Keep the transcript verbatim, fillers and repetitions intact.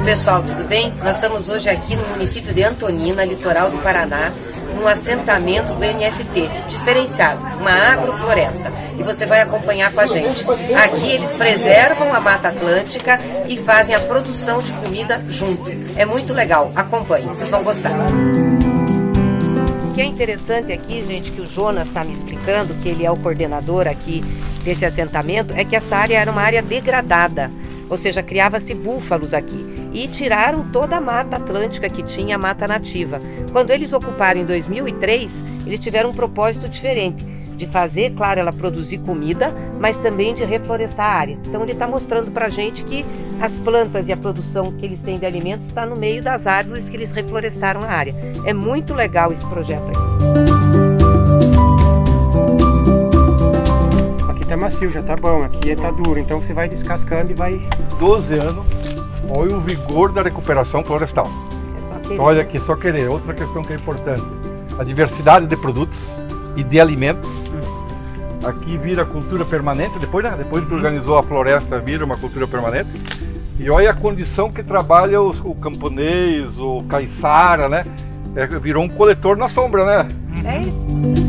pessoal, tudo bem? Nós estamos hoje aqui no município de Antonina, litoral do Paraná, num assentamento do M S T, diferenciado, uma agrofloresta. E você vai acompanhar com a gente. Aqui eles preservam a Mata Atlântica e fazem a produção de comida junto. É muito legal, acompanhe, vocês vão gostar. O que é interessante aqui, gente, que o Jonas está me explicando, que ele é o coordenador aqui desse assentamento, é que essa área era uma área degradada, ou seja, criava-se búfalos aqui. E tiraram toda a Mata Atlântica que tinha, a mata nativa. Quando eles ocuparam em dois mil e três, eles tiveram um propósito diferente, de fazer, claro, ela produzir comida, mas também de reflorestar a área. Então ele está mostrando para a gente que as plantas e a produção que eles têm de alimentos está no meio das árvores que eles reflorestaram a área. É muito legal esse projeto aqui. Aqui tá macio, já tá bom, aqui tá duro, então você vai descascando e vai... doze anos. Olha o vigor da recuperação florestal. É então, olha aqui, só querer. Outra questão que é importante. A diversidade de produtos e de alimentos. Aqui vira cultura permanente. Depois, né? Depois que organizou a floresta, vira uma cultura permanente. E olha a condição que trabalha o, o camponês, o caiçara, né? É, virou um coletor na sombra, né? É isso.